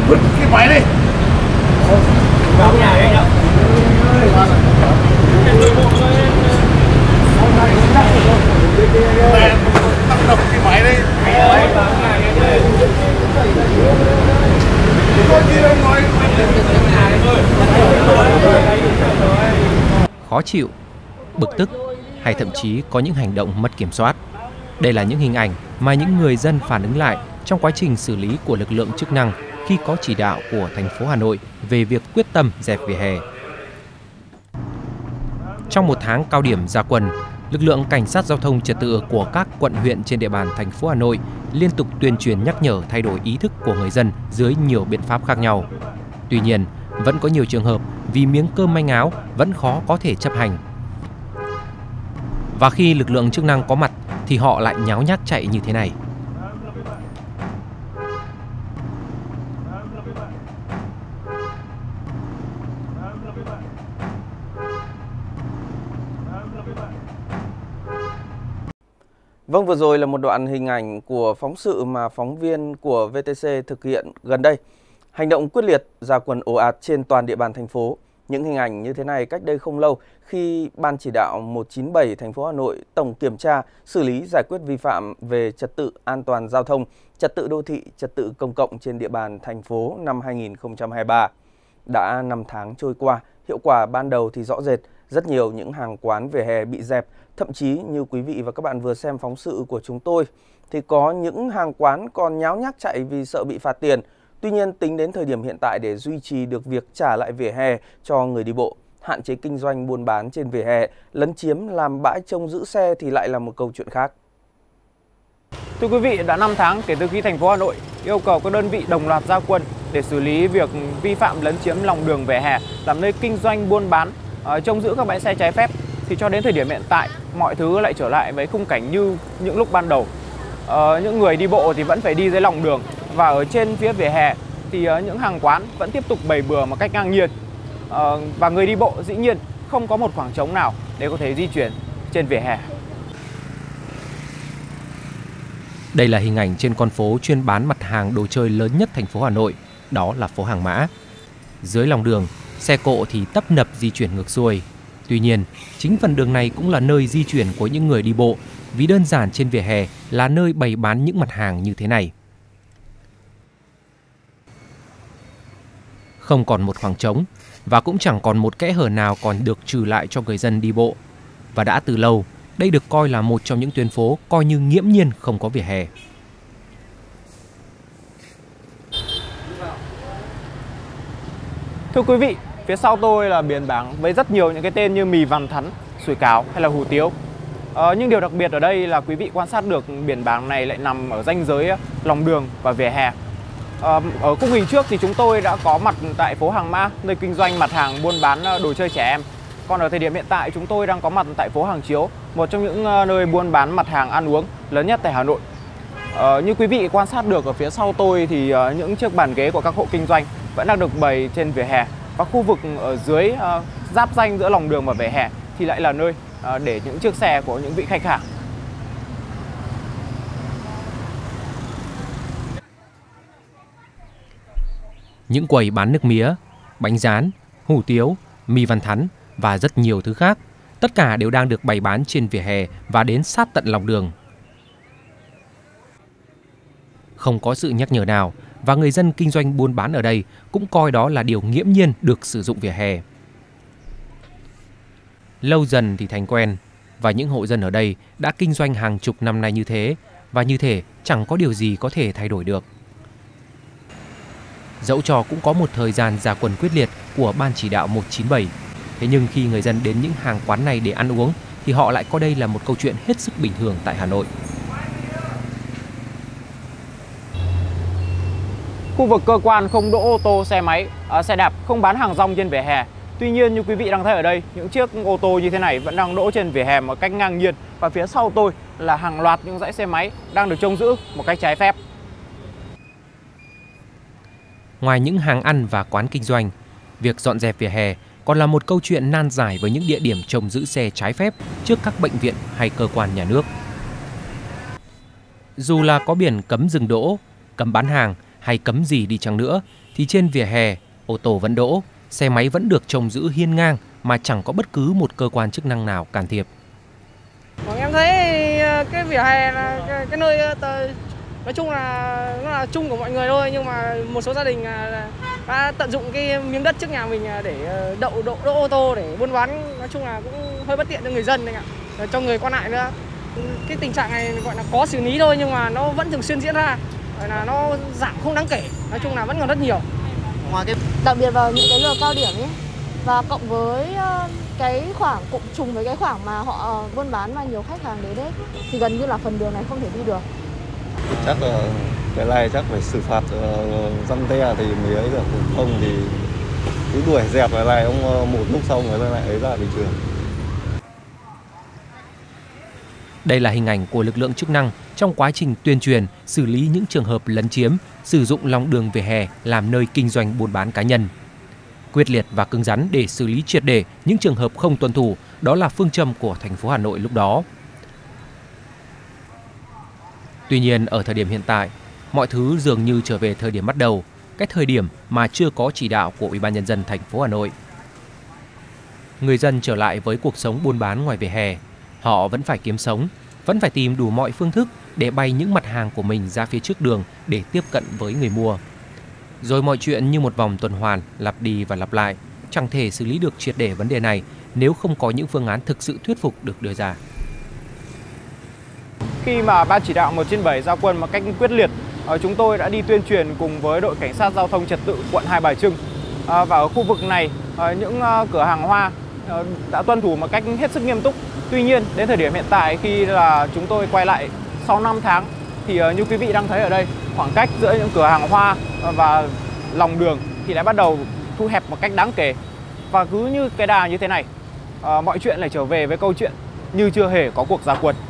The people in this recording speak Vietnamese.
Vứt cái máy đi. Vào nhà đấy nhá. Tăng đập cái máy đi. Khó chịu, bực tức hay thậm chí có những hành động mất kiểm soát. Đây là những hình ảnh mà những người dân phản ứng lại trong quá trình xử lý của lực lượng chức năng khi có chỉ đạo của thành phố Hà Nội về việc quyết tâm dẹp vỉa hè. Trong một tháng cao điểm ra quân, lực lượng cảnh sát giao thông trật tự của các quận huyện trên địa bàn thành phố Hà Nội liên tục tuyên truyền nhắc nhở thay đổi ý thức của người dân dưới nhiều biện pháp khác nhau. Tuy nhiên, vẫn có nhiều trường hợp vì miếng cơm manh áo vẫn khó có thể chấp hành. Và khi lực lượng chức năng có mặt thì họ lại nháo nhác chạy như thế này. Vâng, vừa rồi là một đoạn hình ảnh của phóng sự mà phóng viên của VTC thực hiện gần đây. Hành động quyết liệt ra quân ồ ạt trên toàn địa bàn thành phố. Những hình ảnh như thế này cách đây không lâu khi Ban chỉ đạo 197 thành phố Hà Nội tổng kiểm tra, xử lý giải quyết vi phạm về trật tự an toàn giao thông, trật tự đô thị, trật tự công cộng trên địa bàn thành phố năm 2023. Đã 5 tháng trôi qua, hiệu quả ban đầu thì rõ rệt, rất nhiều những hàng quán vỉa hè bị dẹp. Thậm chí như quý vị và các bạn vừa xem phóng sự của chúng tôi thì có những hàng quán còn nháo nhác chạy vì sợ bị phạt tiền. Tuy nhiên, tính đến thời điểm hiện tại để duy trì được việc trả lại vỉa hè cho người đi bộ, hạn chế kinh doanh buôn bán trên vỉa hè, lấn chiếm làm bãi trông giữ xe thì lại là một câu chuyện khác. Thưa quý vị, đã 5 tháng kể từ khi thành phố Hà Nội yêu cầu các đơn vị đồng loạt ra quân để xử lý việc vi phạm lấn chiếm lòng đường vỉa hè, làm nơi kinh doanh buôn bán, trông giữ các bãi xe trái phép, thì cho đến thời điểm hiện tại mọi thứ lại trở lại với khung cảnh như những lúc ban đầu. Những người đi bộ thì vẫn phải đi dưới lòng đường, và ở trên phía vỉa hè thì những hàng quán vẫn tiếp tục bày bừa một cách ngang nhiên, và người đi bộ dĩ nhiên không có một khoảng trống nào để có thể di chuyển trên vỉa hè. Đây là hình ảnh trên con phố chuyên bán mặt hàng đồ chơi lớn nhất thành phố Hà Nội, đó là phố Hàng Mã. Dưới lòng đường, xe cộ thì tấp nập di chuyển ngược xuôi. Tuy nhiên, chính phần đường này cũng là nơi di chuyển của những người đi bộ, vì đơn giản trên vỉa hè là nơi bày bán những mặt hàng như thế này. Không còn một khoảng trống và cũng chẳng còn một kẽ hở nào còn được trừ lại cho người dân đi bộ. Và đã từ lâu, đây được coi là một trong những tuyến phố coi như nghiễm nhiên không có vỉa hè. Thưa quý vị, phía sau tôi là biển bảng với rất nhiều những cái tên như mì Vằn Thắn, sủi cảo hay là hủ tiếu. Nhưng điều đặc biệt ở đây là quý vị quan sát được biển bảng này lại nằm ở ranh giới lòng đường và vỉa hè. Ở khung hình trước thì chúng tôi đã có mặt tại phố Hàng Mã, nơi kinh doanh mặt hàng buôn bán đồ chơi trẻ em. Còn ở thời điểm hiện tại chúng tôi đang có mặt tại phố Hàng Chiếu, một trong những nơi buôn bán mặt hàng ăn uống lớn nhất tại Hà Nội. Như quý vị quan sát được ở phía sau tôi thì những chiếc bàn ghế của các hộ kinh doanh vẫn đang được bày trên vỉa hè, và khu vực ở dưới giáp ranh giữa lòng đường và vỉa hè thì lại là nơi để những chiếc xe của những vị khách hàng. Những quầy bán nước mía, bánh rán, hủ tiếu, mì Vằn Thắn và rất nhiều thứ khác, tất cả đều đang được bày bán trên vỉa hè và đến sát tận lòng đường. Không có sự nhắc nhở nào, và người dân kinh doanh buôn bán ở đây cũng coi đó là điều nghiễm nhiên được sử dụng vỉa hè. Lâu dần thì thành quen, và những hộ dân ở đây đã kinh doanh hàng chục năm nay như thế, và như thể chẳng có điều gì có thể thay đổi được. Dẫu cho cũng có một thời gian ra quân quyết liệt của Ban chỉ đạo 197, thế nhưng khi người dân đến những hàng quán này để ăn uống thì họ lại coi đây là một câu chuyện hết sức bình thường tại Hà Nội. Khu vực cơ quan không đỗ ô tô, xe máy, xe đạp, không bán hàng rong trên vỉa hè. Tuy nhiên như quý vị đang thấy ở đây, những chiếc ô tô như thế này vẫn đang đỗ trên vỉa hè một cách ngang nhiên, và phía sau tôi là hàng loạt những dãy xe máy đang được trông giữ một cách trái phép. Ngoài những hàng ăn và quán kinh doanh, việc dọn dẹp vỉa hè còn là một câu chuyện nan giải với những địa điểm trông giữ xe trái phép trước các bệnh viện hay cơ quan nhà nước. Dù là có biển cấm dừng đỗ, cấm bán hàng hay cấm gì đi chăng nữa, thì trên vỉa hè, ô tô vẫn đỗ, xe máy vẫn được trông giữ hiên ngang mà chẳng có bất cứ một cơ quan chức năng nào can thiệp. Em thấy cái vỉa hè là cái nơi nói chung là nó là chung của mọi người thôi, nhưng mà một số gia đình đã tận dụng cái miếng đất trước nhà mình để đậu ô tô để buôn bán, nói chung là cũng hơi bất tiện cho người dân đấy ạ, cho người qua lại nữa. Cái tình trạng này gọi là có xử lý thôi, nhưng mà nó vẫn thường xuyên diễn ra, gọi là nó giảm không đáng kể, nói chung là vẫn còn rất nhiều. Đặc biệt vào những cái giờ cao điểm ấy, và cộng với cái khoảng cụm trùng với cái khoảng mà họ buôn bán mà nhiều khách hàng đến đấy, thì gần như là phần đường này không thể đi được. Chắc là cái này chắc phải xử phạt răn đe thì mới ấy được, không thì cứ đuổi dẹp cái này ông một lúc sau người ta lại ấy ra bình thường. Đây là hình ảnh của lực lượng chức năng trong quá trình tuyên truyền xử lý những trường hợp lấn chiếm, sử dụng lòng đường vỉa hè làm nơi kinh doanh buôn bán cá nhân. Quyết liệt và cứng rắn để xử lý triệt để những trường hợp không tuân thủ, đó là phương châm của thành phố Hà Nội lúc đó. Tuy nhiên, ở thời điểm hiện tại, mọi thứ dường như trở về thời điểm bắt đầu, cái thời điểm mà chưa có chỉ đạo của Ủy ban nhân dân thành phố Hà Nội. Người dân trở lại với cuộc sống buôn bán ngoài vỉa hè, họ vẫn phải kiếm sống, vẫn phải tìm đủ mọi phương thức để bày những mặt hàng của mình ra phía trước đường để tiếp cận với người mua. Rồi mọi chuyện như một vòng tuần hoàn, lặp đi và lặp lại, chẳng thể xử lý được triệt để vấn đề này nếu không có những phương án thực sự thuyết phục được đưa ra. Khi mà Ban chỉ đạo 1/7 ra quân một cách quyết liệt, chúng tôi đã đi tuyên truyền cùng với đội cảnh sát giao thông trật tự quận Hai Bà Trưng. Và ở khu vực này, những cửa hàng hoa đã tuân thủ một cách hết sức nghiêm túc. Tuy nhiên, đến thời điểm hiện tại khi là chúng tôi quay lại sau 5 tháng thì như quý vị đang thấy ở đây, khoảng cách giữa những cửa hàng hoa và lòng đường thì lại bắt đầu thu hẹp một cách đáng kể. Và cứ như cái đà như thế này, mọi chuyện lại trở về với câu chuyện như chưa hề có cuộc ra quân.